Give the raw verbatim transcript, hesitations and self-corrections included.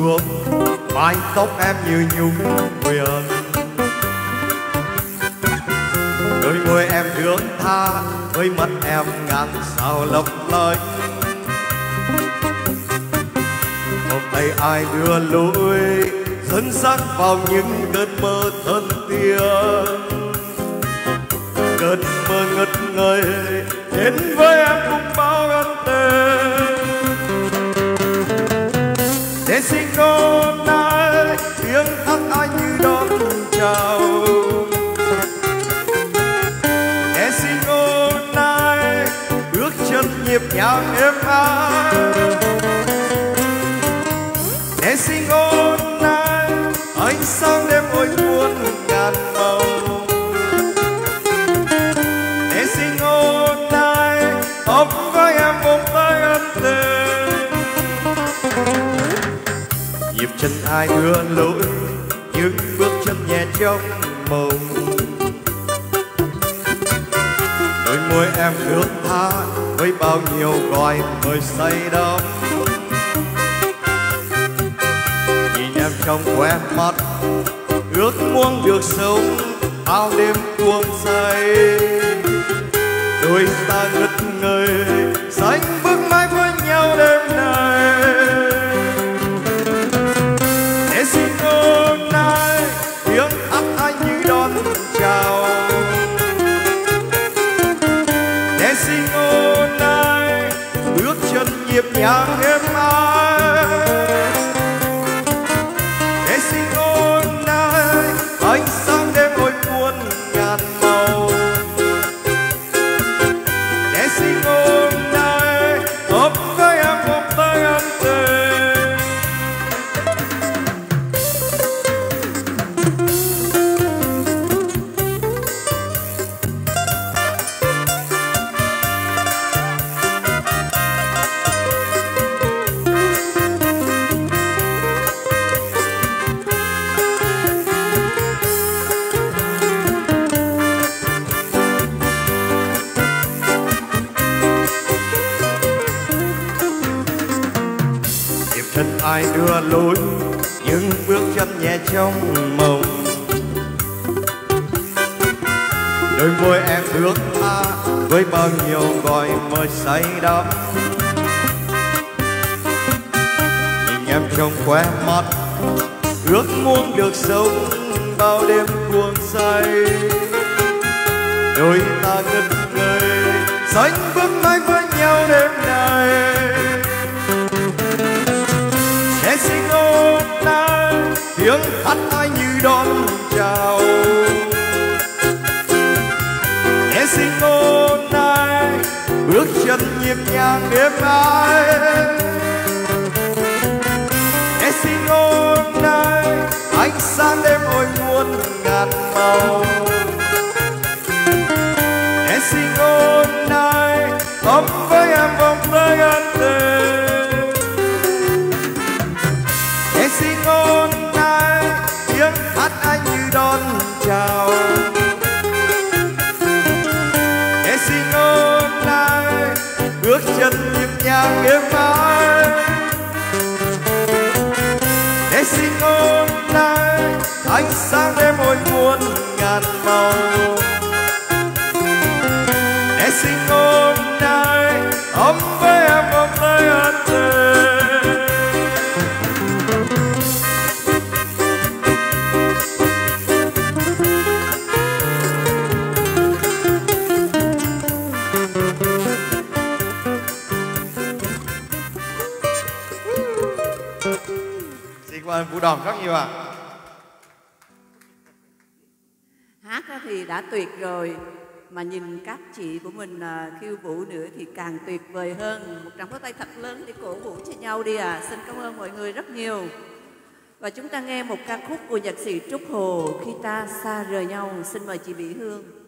xuống, mái tóc em như nhung huyền. Đôi môi em thương tha, đôi mắt em ngàn sao lấp lánh. Hôm nay ai đưa lối dẫn dắt vào những cơn mơ thân thiết, cơn mơ ngất ngây đến với em cùng bao ân tình. Để xin hôm nay tiếng hát ai như đón chào, để xin hôm nay bước chân nhịp nhàng êm ái, để xin hôm nay ánh sáng đêm ôi muôn ngàn màu, để xin hôm nay ôm với em vòng tay ân tình. Nhịp chân ai đưa lối những bước chân nhẹ trong mộng, đôi môi em ước tha với bao nhiêu gọi người say đắm. Nhìn em trong khóe mắt ước muốn được sống bao đêm cuồng say, đôi ta ngất ngây sánh bước mãi với nhau đêm nay. Để xin hôm nay tiếng hát ai như đón chào, để xin hôm nay bước chân nhịp nhàng êm ái, để xin hôm nay ánh sáng đêm ôi muôn ngàn màu, để xin hôm nay ôm với em vòng tay ân tình. Chân ai đưa lối những bước chân nhẹ trong mộng, đôi môi em ước tha với bao nhiêu gọi mời say đắm. Nhìn em trong khóe mắt ước muốn được sống bao đêm cuồng say, đôi ta ngất ngây sánh bước mãi với nhau đêm nay. Để xin hôm nay tiếng hát ai như đón chào, để xin hôm nay bước chân nhịp nhàng êm ái, để xin hôm nay ánh sáng đêm ôi muôn ngàn màu, để xin hôm nay ôm với em vòng tay ân tình. Để xin hôm nay tiếng hát anh như đón chào, để xin hôm nay bước chân nhịp nhàng êm ái, để xin hôm nay ánh sáng đêm ôi muôn ngàn màu, để xin hôm nay ôm với em vòng tay ân tình. Cảm ơn Vũ Đoàn rất nhiều ạ. À. Hát thì đã tuyệt rồi, mà nhìn các chị của mình khiêu vũ nữa thì càng tuyệt vời hơn. Một tràng pháo tay thật lớn để cổ vũ cho nhau đi à. Xin cảm ơn mọi người rất nhiều. Và chúng ta nghe một ca khúc của nhạc sĩ Trúc Hồ, Khi Ta Xa Rời Nhau. Xin mời chị Mỹ Hương.